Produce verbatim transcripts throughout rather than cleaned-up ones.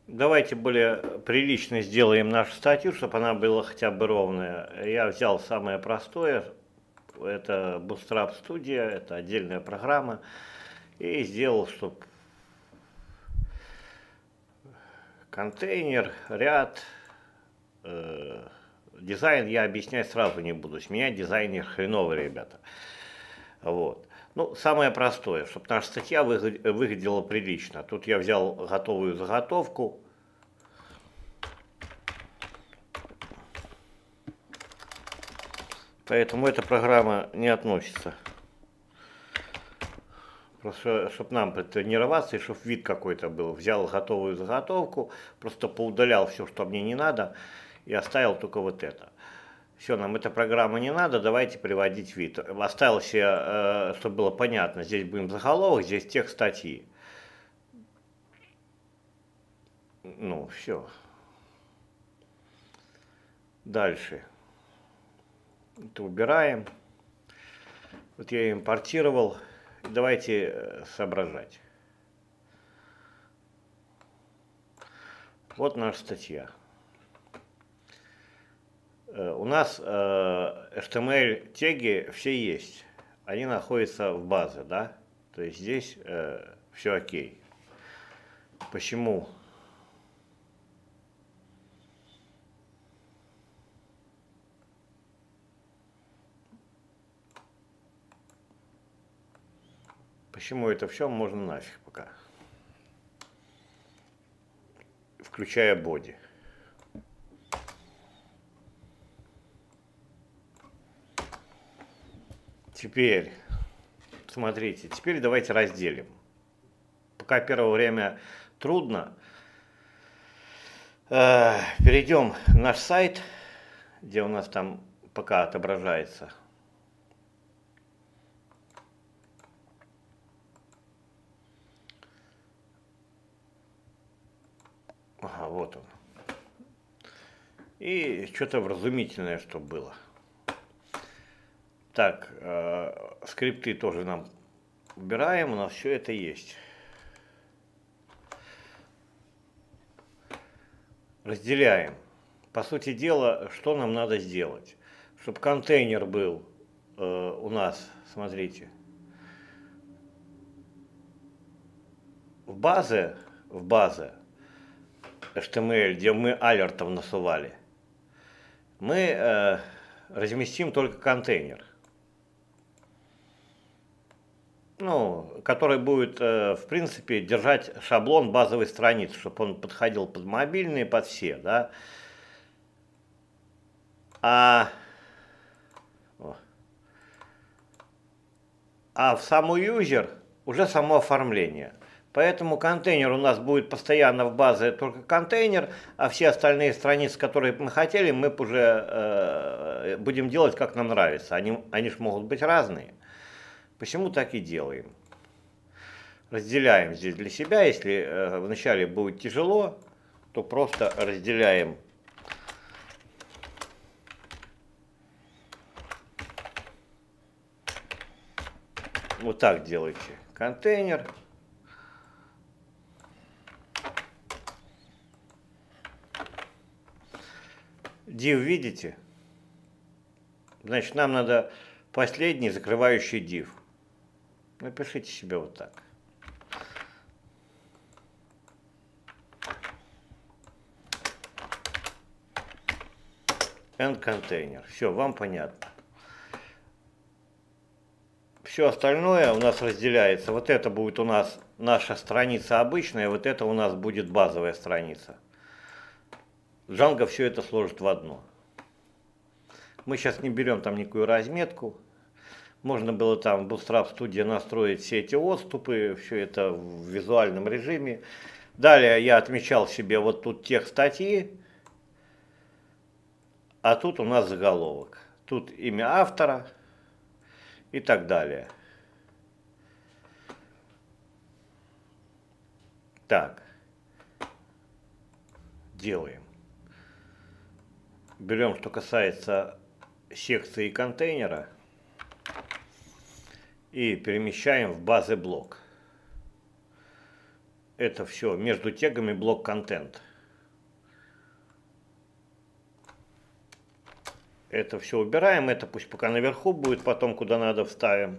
Давайте более прилично сделаем нашу статью, чтобы она была хотя бы ровная. Я взял самое простое, это Bootstrap Studio, это отдельная программа, и сделал, чтобы контейнер, ряд, э, дизайн я объяснять сразу не буду. С меня дизайнер хреновый, ребята. Вот. Ну, самое простое, чтобы наша статья выглядела прилично. Тут я взял готовую заготовку. Поэтому эта программа не относится. Просто, чтобы нам потренироваться и чтобы вид какой-то был. Взял готовую заготовку, просто поудалял все, что мне не надо, и оставил только вот это. Все, нам эта программа не надо, давайте приводить вид. Оставил себе, чтобы было понятно, здесь будем заголовок, здесь текст статьи. Ну, все. Дальше. Это убираем. Вот я импортировал. Давайте соображать. Вот наша статья. У нас эйч ти эм эль теги все есть. Они находятся в базе, да? То есть здесь все окей. Почему? Почему это все можно нафиг пока? Включая боди. Теперь, смотрите, теперь давайте разделим. Пока первое время трудно. Перейдем на наш сайт, где у нас там пока отображается. Ага, вот он. И что-то вразумительное, чтобы было. Так, э, скрипты тоже нам убираем, у нас все это есть. Разделяем. По сути дела, что нам надо сделать? Чтобы контейнер был э, у нас, смотрите, в базе, в базе эйч ти эм эль, где мы алертом насували, мы э, разместим только контейнер. Ну, который будет, э, в принципе, держать шаблон базовой страницы, чтобы он подходил под мобильные, под все, да. А, а в саму юзер уже само оформление. Поэтому контейнер у нас будет постоянно в базе только контейнер, а все остальные страницы, которые мы хотели, мы уже э, будем делать, как нам нравится. Они, они же могут быть разные. Почему так и делаем? Разделяем здесь для себя. Если э, вначале будет тяжело, то просто разделяем. Вот так делайте. Контейнер. Div видите? Значит, нам надо последний закрывающий div. Напишите себе вот так. End container. Все, вам понятно. Все остальное у нас разделяется. Вот это будет у нас наша страница обычная, вот это у нас будет базовая страница. Django все это сложит в одно. Мы сейчас не берем там никакую разметку. Можно было там в Bootstrap Studio настроить все эти отступы, все это в визуальном режиме. Далее я отмечал себе вот тут текст статьи, а тут у нас заголовок. Тут имя автора и так далее. Так, делаем. Берем, что касается секции контейнера, и перемещаем в базы блок. это все между тегами блок контент. Это все убираем, это пусть пока наверху будет, потом куда надо вставим.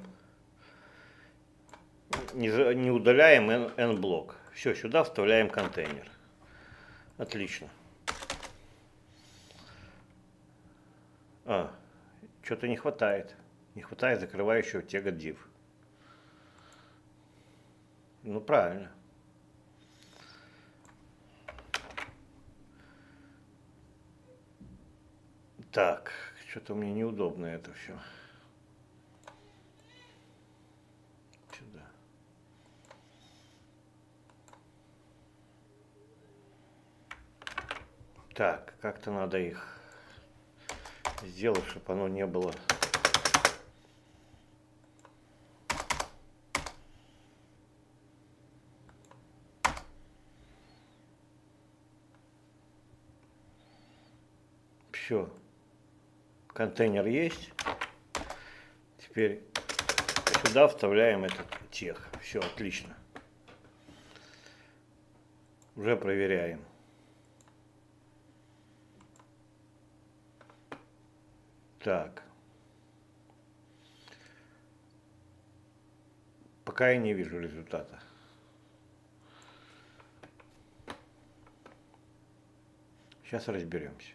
Не, не удаляем N-блок. Все, сюда вставляем контейнер. Отлично. А, что-то не хватает. Не хватает закрывающего тега div. Ну, правильно. Так, что-то мне неудобно это все. Сюда. Так, как-то надо их сделать, чтобы оно не было. Все. Контейнер есть. Теперь сюда вставляем этот тех. Все, отлично. Уже проверяем. Так. Пока я не вижу результата. Сейчас разберемся.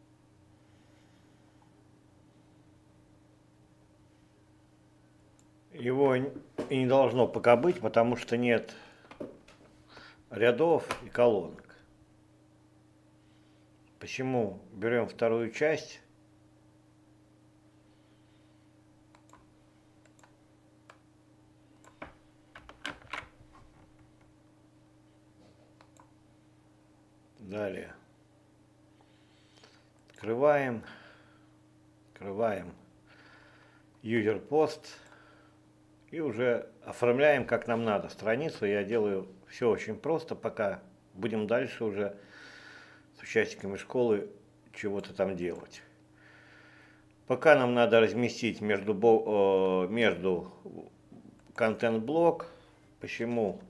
Его и не должно пока быть, потому что нет рядов и колонок. Почему берем вторую часть? Далее. Открываем. Открываем user post. И уже оформляем как нам надо страницу. Я делаю все очень просто, пока будем дальше уже с участниками школы чего-то там делать. Пока нам надо разместить между, между контент-блок. Почему?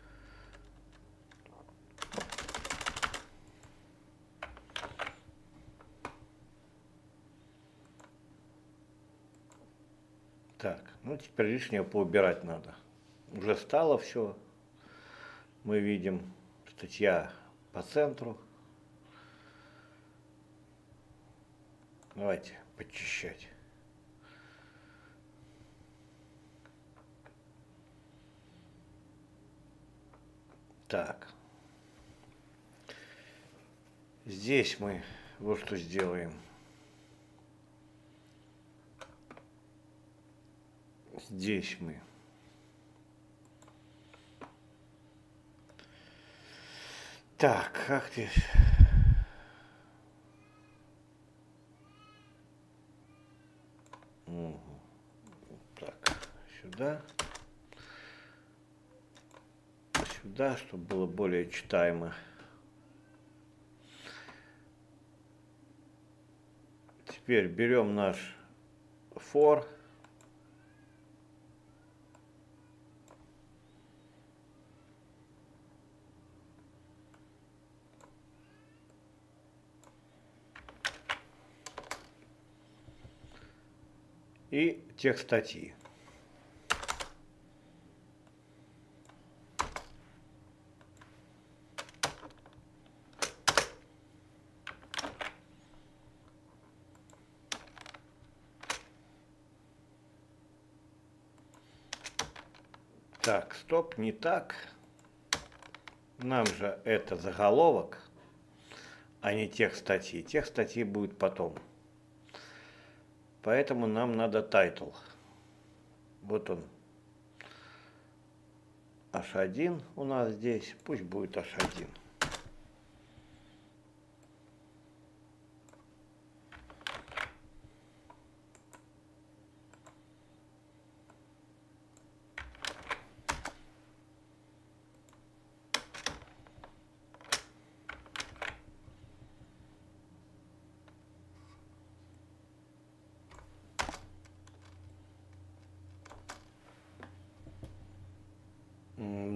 Так, ну теперь лишнее поубирать надо. Уже стало все. Мы видим статья по центру. Давайте подчищать. Так. Здесь мы вот что сделаем. Здесь мы так, как здесь? Угу. Так, сюда. Сюда, чтобы было более читаемо. Теперь берем наш for. И текст статьи. Так, стоп, не так. Нам же это заголовок, а не текст статьи. Текст статьи будет потом. Поэтому нам надо title. Вот он. эйч один у нас здесь. Пусть будет эйч один.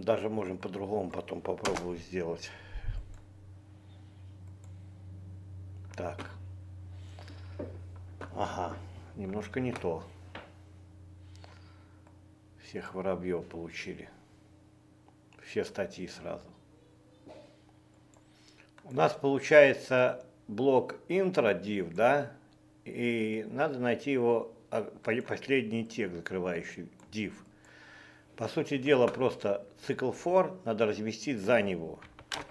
даже можем по-другому потом попробовать сделать. Так. Ага, немножко не то. Всех воробьев получили. Все статьи сразу. У нас получается блок intro div, да? И надо найти его последний текст, закрывающий div. По сути дела, просто цикл for надо разместить за него.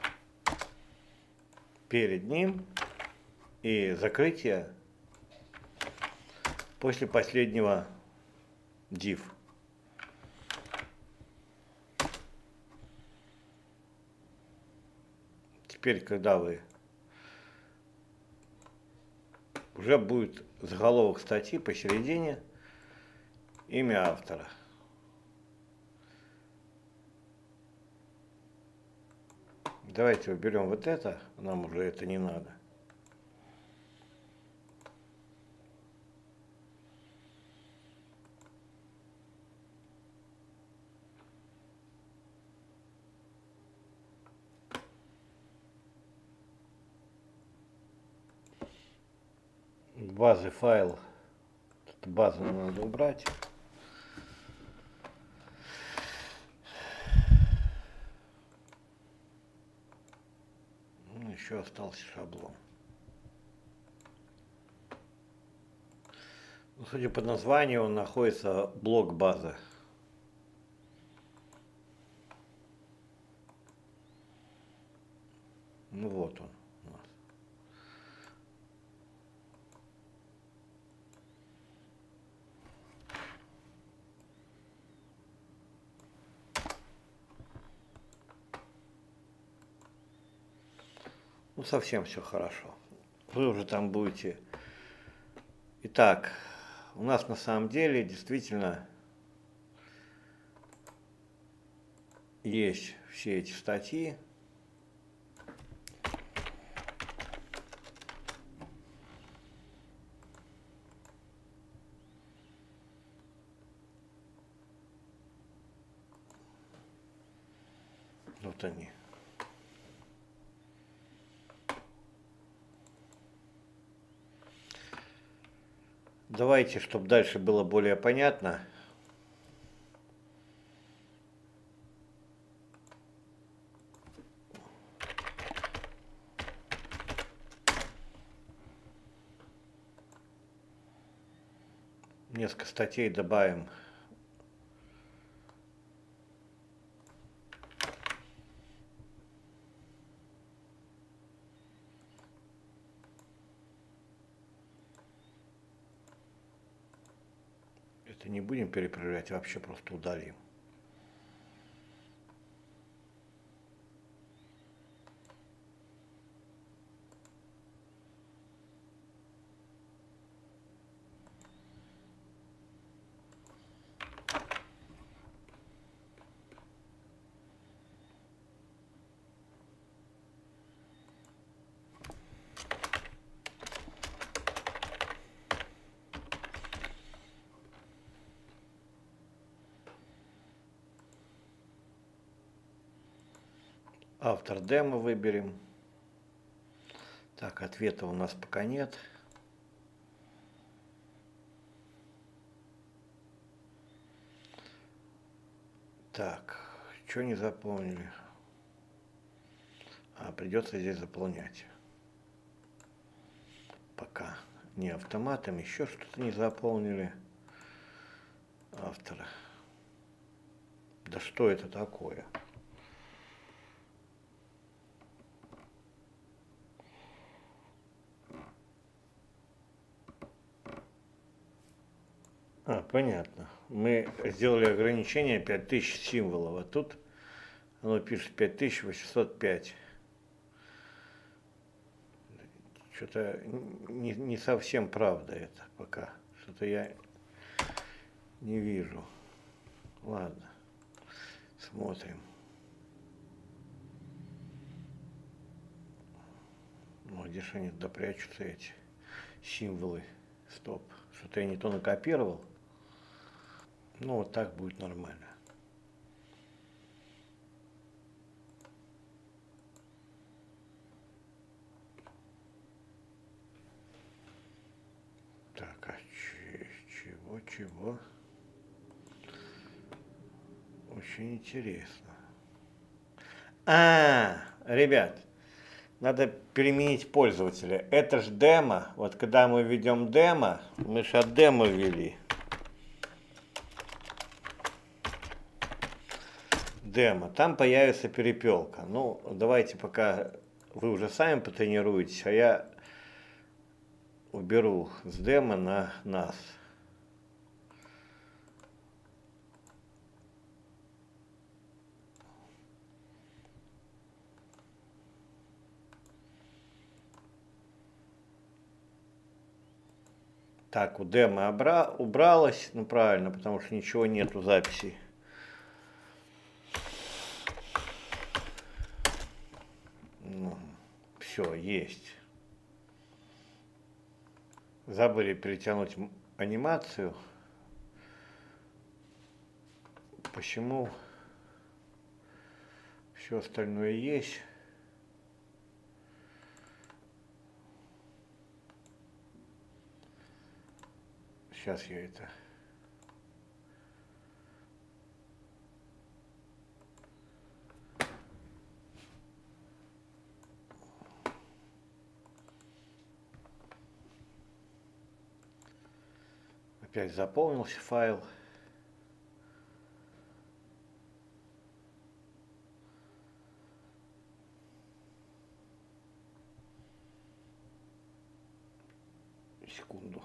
Перед ним и закрытие после последнего div. Теперь, когда вы уже будет заголовок статьи посередине, имя автора. Давайте уберем вот это, нам уже это не надо. Базы файл, базу надо убрать. Ну, еще остался шаблон. Ну, судя по названию, он находится блок базы. Ну вот он у нас. Ну, совсем все хорошо. Вы уже там будете. Итак, у нас на самом деле действительно есть все эти статьи. Вот они. Давайте, чтобы дальше было более понятно. Несколько статей добавим. Это не будем перепроверять, вообще просто удалим. Автор демо выберем. Так, ответа у нас пока нет. Так, что не заполнили? А, придется здесь заполнять. Пока не автоматом, еще что-то не заполнили. Автора. Да что это такое? А, понятно. Мы сделали ограничение пять тысяч символов, а тут оно пишет пять тысяч восемьсот пять. Что-то не, не совсем правда это пока. Что-то я не вижу. Ладно, смотрим. Ну, где же они туда прячутся, эти символы? Стоп. Что-то я не то накопировал. Ну, вот так будет нормально. Так, а чего, чего? Очень интересно. А, ребят, надо переменить пользователя. Это ж демо. Вот когда мы ведем демо, мы же от демо ввели. Демо. Там появится перепелка. Ну, давайте пока вы уже сами потренируетесь, а я уберу с демо на нас. Так, у демо убралось, ну правильно, потому что ничего нету записи. Ну, все, есть. Забыли перетянуть анимацию. Почему? Все остальное есть. Сейчас я это... Опять заполнился файл. Секунду.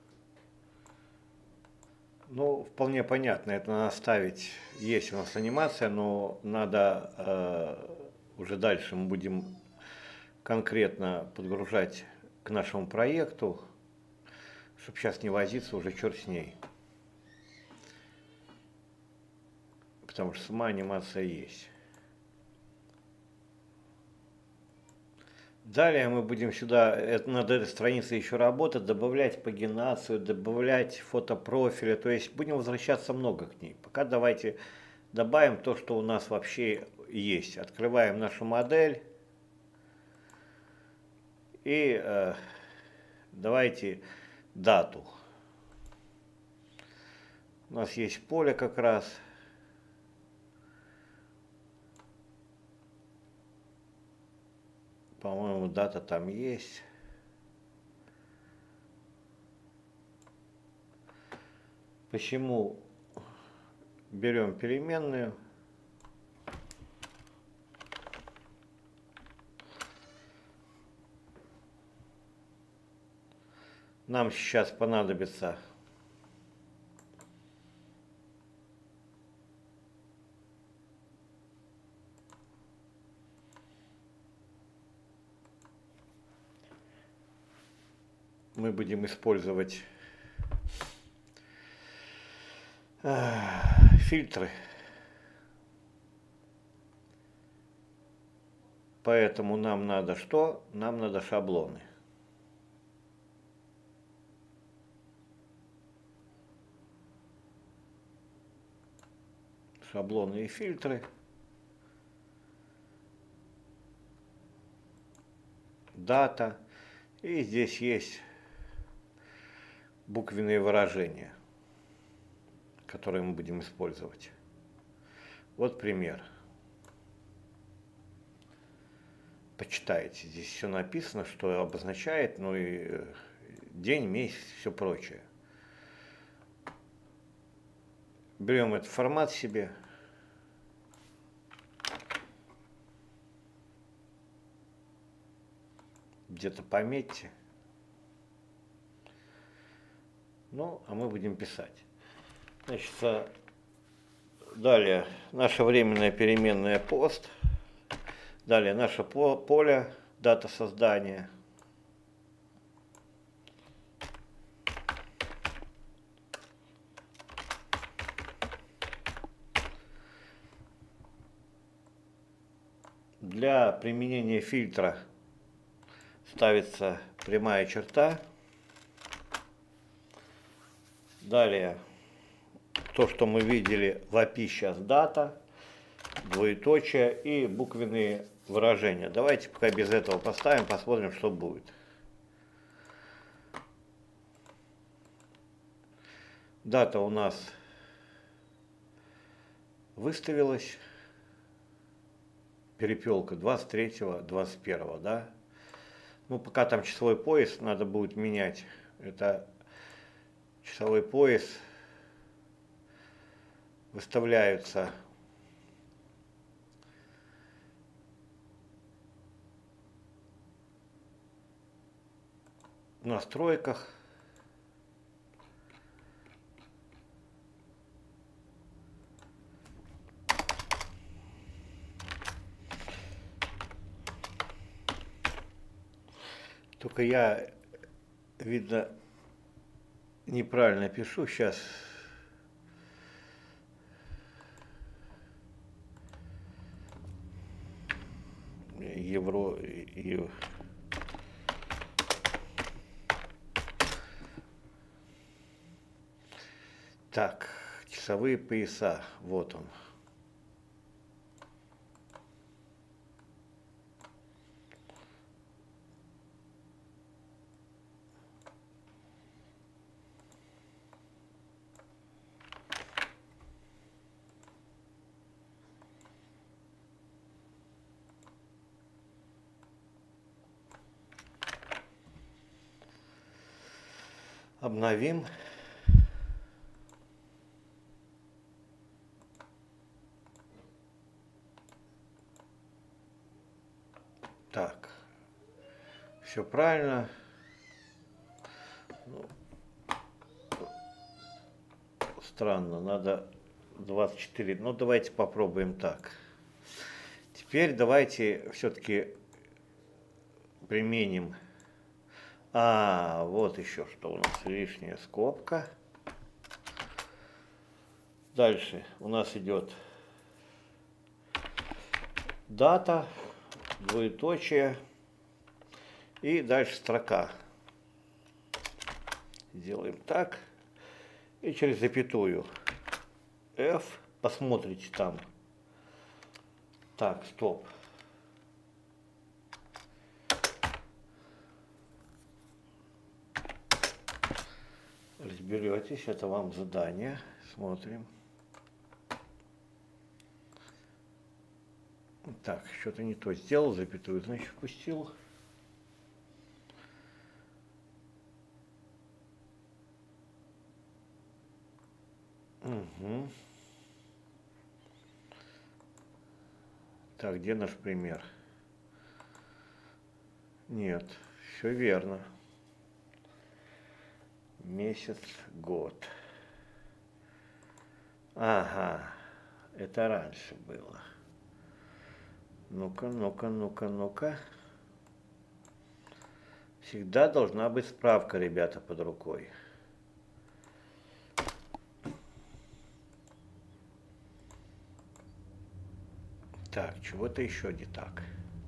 Ну, вполне понятно, это надо ставить. Есть у нас анимация, но надо э, уже дальше мы будем конкретно подгружать к нашему проекту, чтобы сейчас не возиться, уже черт с ней. Потому что сама анимация есть. Далее мы будем сюда, над этой страницей еще работать, добавлять пагинацию, добавлять фотопрофили, то есть будем возвращаться много к ней. Пока давайте добавим то, что у нас вообще есть. Открываем нашу модель и э, давайте дату. У нас есть поле как раз. По-моему, дата там есть. Почему берем переменную? Нам сейчас понадобится мы будем использовать э, фильтры. Поэтому нам надо что? Нам надо шаблоны. Шаблоны и фильтры. Дата. И здесь есть буквенные выражения, которые мы будем использовать. Вот пример. Почитайте, здесь все написано, что обозначает, ну и день, месяц, все прочее. Берем этот формат себе. Где-то пометьте. Ну, а мы будем писать. Значит, далее наша временная переменная пост. Далее наше поле, дата создания. Для применения фильтра ставится прямая черта. Далее то, что мы видели в эй пи ай сейчас, дата, двоеточие и буквенные выражения. Давайте пока без этого поставим, посмотрим, что будет. Дата у нас выставилась. Перепелка двадцать третьего двадцать первого, да? Ну, пока там часовой пояс надо будет менять. Это часовой пояс выставляются в настройках. Только я, видно, неправильно пишу сейчас. Евро и так, часовые пояса, вот он. Обновим. Так, все правильно. Ну, странно, надо двадцать четыре. Ну, давайте попробуем так. Теперь давайте все-таки применим. А, вот еще что у нас, лишняя скобка. Дальше у нас идет дата, двоеточие и дальше строка. Делаем так и через запятую F посмотрите там. Так, стоп. Разберетесь, это вам задание. Смотрим. Так, что-то не то сделал, запятую, значит, впустил. Угу. Так, где наш пример? Нет, все верно. Месяц, год. Ага, это раньше было. Ну-ка, ну-ка, ну-ка, ну-ка. Всегда должна быть справка, ребята, под рукой. Так, чего-то еще не так.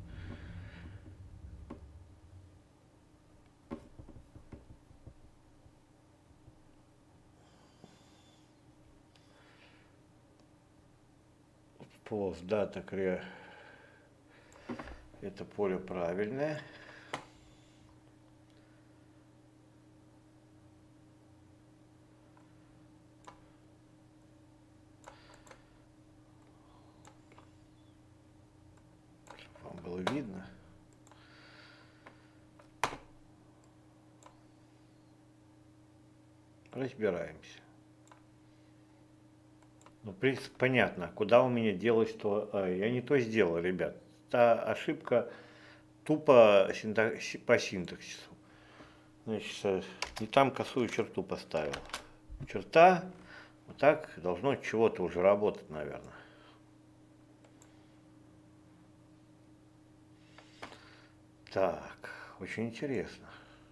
Пост, дата, кре... Это поле правильное. Чтобы вам было видно. Разбираемся. Ну, в принципе, понятно, куда у меня делать, что а, я не то сделал, ребят. Та ошибка тупо синтак... по синтаксису. Значит, не там косую черту поставил. Черта, вот так должно чего-то уже работать, наверное. Так, очень интересно.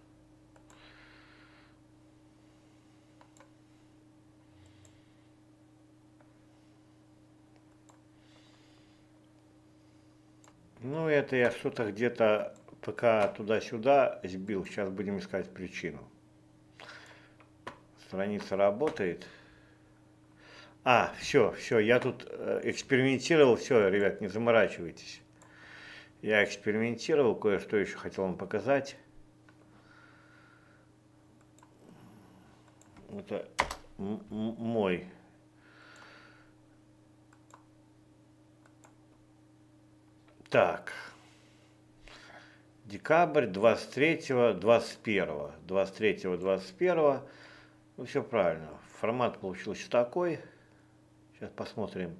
Ну, это я что-то где-то пока туда-сюда сбил. Сейчас будем искать причину. Страница работает. А, все, все, я тут экспериментировал. Все, ребят, не заморачивайтесь. Я экспериментировал, кое-что еще хотел вам показать. Это мой так, декабрь двадцать третьего, двадцать первого, двадцать третьего, двадцать первого, ну все правильно, формат получился такой, сейчас посмотрим,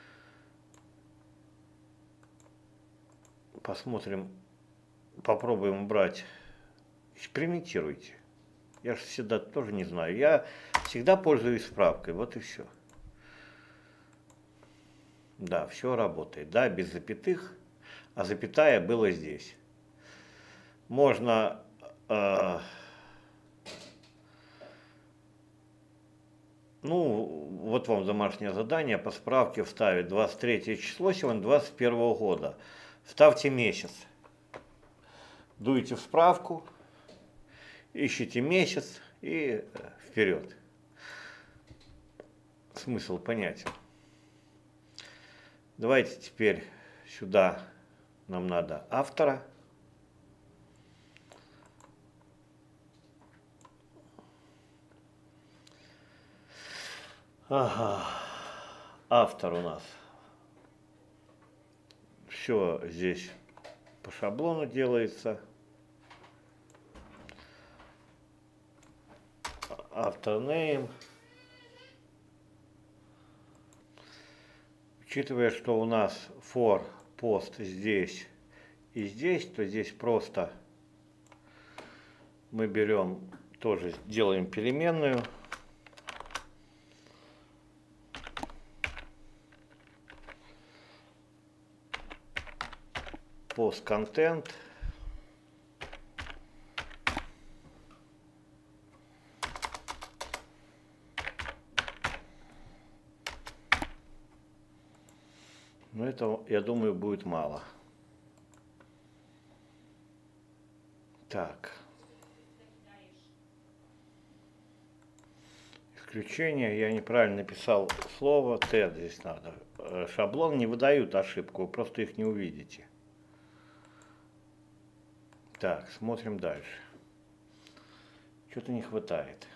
посмотрим, попробуем убрать, экспериментируйте. Я же всегда тоже не знаю. Я всегда пользуюсь справкой. Вот и все. Да, все работает. Да, без запятых. А запятая была здесь. Можно... Э, ну, вот вам домашнее задание. По справке вставить двадцать третье число сегодня двадцать первого года. Ставьте месяц. Дуете в справку. Ищите месяц и вперед. Смысл понятен. Давайте теперь сюда нам надо автора. Ага. Автор у нас. Все здесь по шаблону делается. Автор name. Учитывая, что у нас for post здесь и здесь, то здесь просто мы берем, тоже делаем переменную. Post content. Но это, я думаю, будет мало. Так. Исключение. Я неправильно написал слово. Т здесь надо. Шаблон не выдают ошибку. Вы просто их не увидите. Так, смотрим дальше. Что-то не хватает.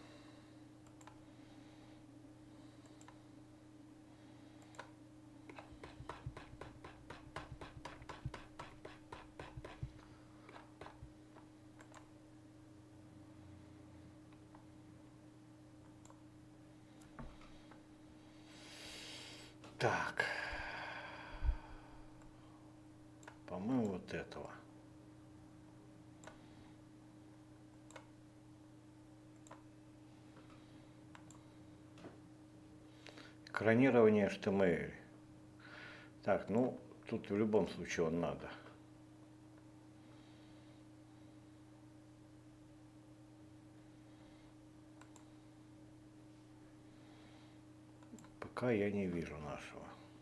Так, по-моему, вот этого. Экранирование эйч ти эм эль. Так, ну, тут в любом случае он надо. Пока я не вижу нашего.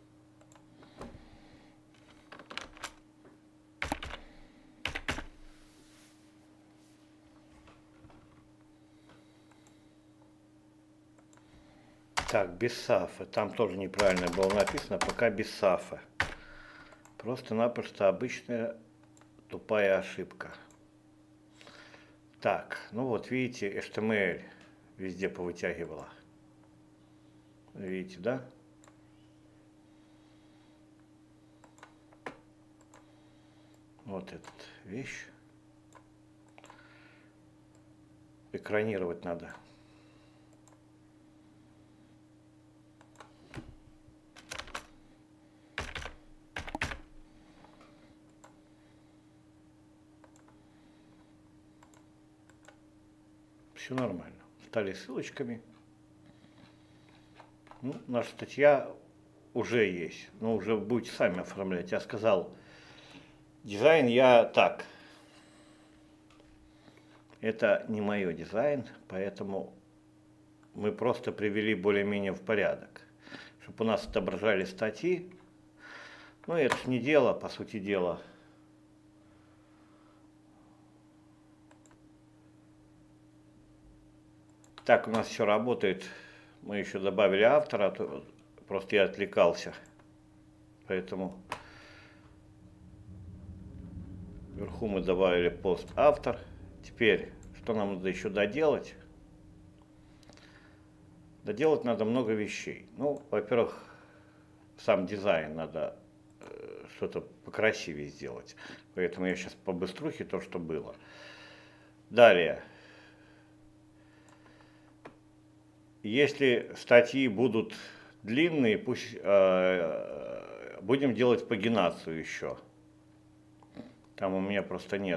Так, без сафа. Там тоже неправильно было написано, пока без сафа. Просто-напросто обычная тупая ошибка. Так, ну вот видите, эйч ти эм эль везде повытягивала. Видите, да? Вот эта вещь. Экранировать надо. Все нормально. Стали ссылочками. Ну, наша статья уже есть. Но уже будете сами оформлять. Я сказал, дизайн я так. Это не мой дизайн, поэтому мы просто привели более-менее в порядок. Чтобы у нас отображались статьи. Ну, это ж не дело, по сути дела. Так, у нас все работает. Мы еще добавили автора, просто я отвлекался. Поэтому вверху мы добавили пост автор. Теперь, что нам надо еще доделать? Доделать надо много вещей. Ну, во-первых, сам дизайн надо что-то покрасивее сделать. Поэтому я сейчас по быструхе то, что было. Далее. Если статьи будут длинные, пусть э, будем делать пагинацию еще. Там у меня просто нет.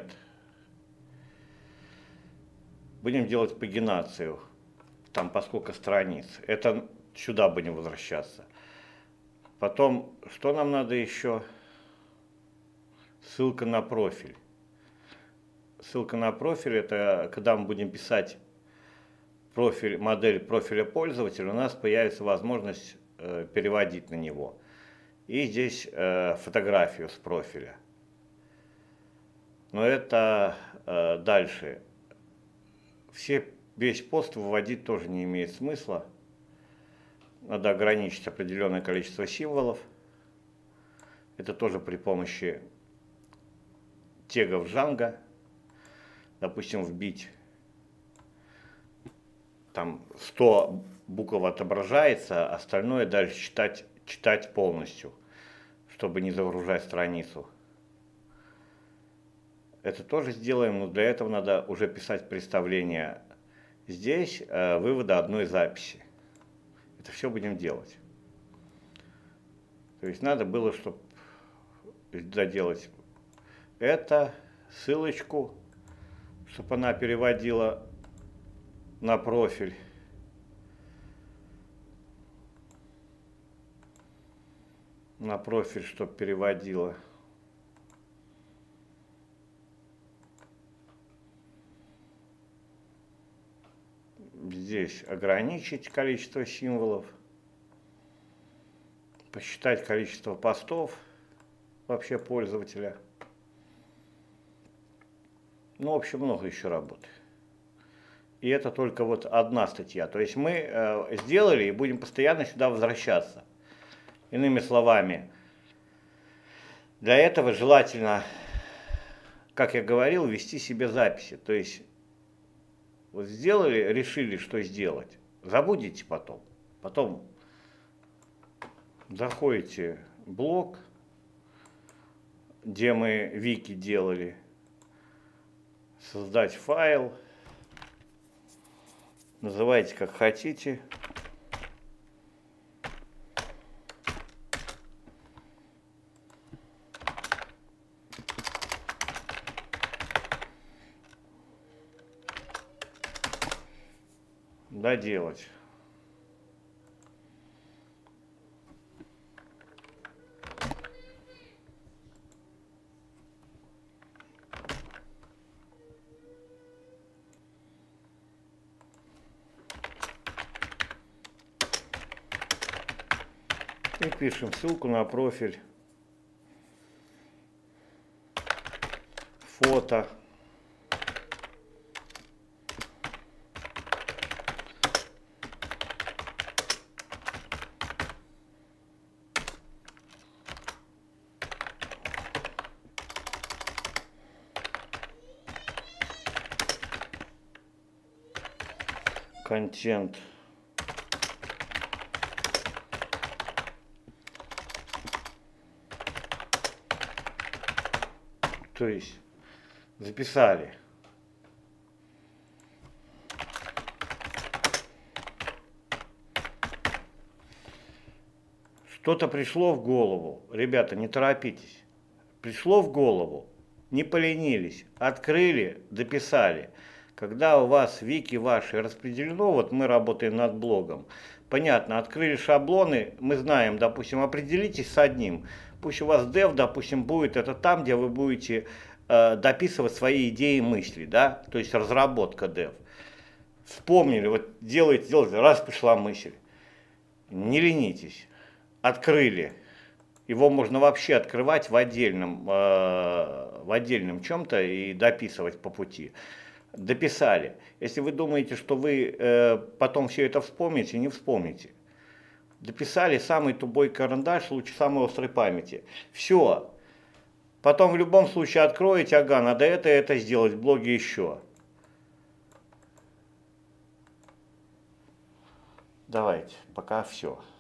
Будем делать пагинацию. Там по сколько страниц. Это сюда будем возвращаться. Потом, что нам надо еще? Ссылка на профиль. Ссылка на профиль, это когда мы будем писать профиль, модель профиля пользователя, у нас появится возможность э, переводить на него. И здесь э, фотографию с профиля. Но это э, дальше. Все, весь пост выводить тоже не имеет смысла. Надо ограничить определенное количество символов. Это тоже при помощи тегов Django. Допустим, вбить там сто букв отображается, остальное дальше читать, читать полностью, чтобы не загружать страницу. Это тоже сделаем, но для этого надо уже писать представление здесь, э, вывода одной записи. Это все будем делать. То есть надо было, чтобы доделать это, ссылочку, чтобы она переводила на профиль. На профиль, чтобы переводила. Здесь ограничить количество символов. Посчитать количество постов вообще пользователя. Ну, в общем, много еще работы. И это только вот одна статья. То есть мы э, сделали и будем постоянно сюда возвращаться. Иными словами, для этого желательно, как я говорил, вести себе записи. То есть вот сделали, решили, что сделать. Забудете потом. Потом заходите в блог, где мы вики делали. Создать файл. Называйте как хотите. Доделать. И пишем ссылку на профиль, фото, контент. То есть записали. Что-то пришло в голову. Ребята, не торопитесь. Пришло в голову. Не поленились. Открыли, дописали. Когда у вас вики ваши распределено, вот мы работаем над блогом. Понятно, открыли шаблоны, мы знаем, допустим, определитесь с одним. Пусть у вас dev, допустим, будет это там, где вы будете э, дописывать свои идеи и мысли, да, то есть разработка dev. Вспомнили, вот делаете, делаете, раз пришла мысль. Не ленитесь, открыли. Его можно вообще открывать в отдельном, э, в отдельном чем-то и дописывать по пути. Дописали. Если вы думаете, что вы э, потом все это вспомните, не вспомните. Дописали самый тупой карандаш, лучше самой острой памяти. Все. Потом в любом случае откроете, ага, надо это, это сделать в блоге еще. Давайте, пока все.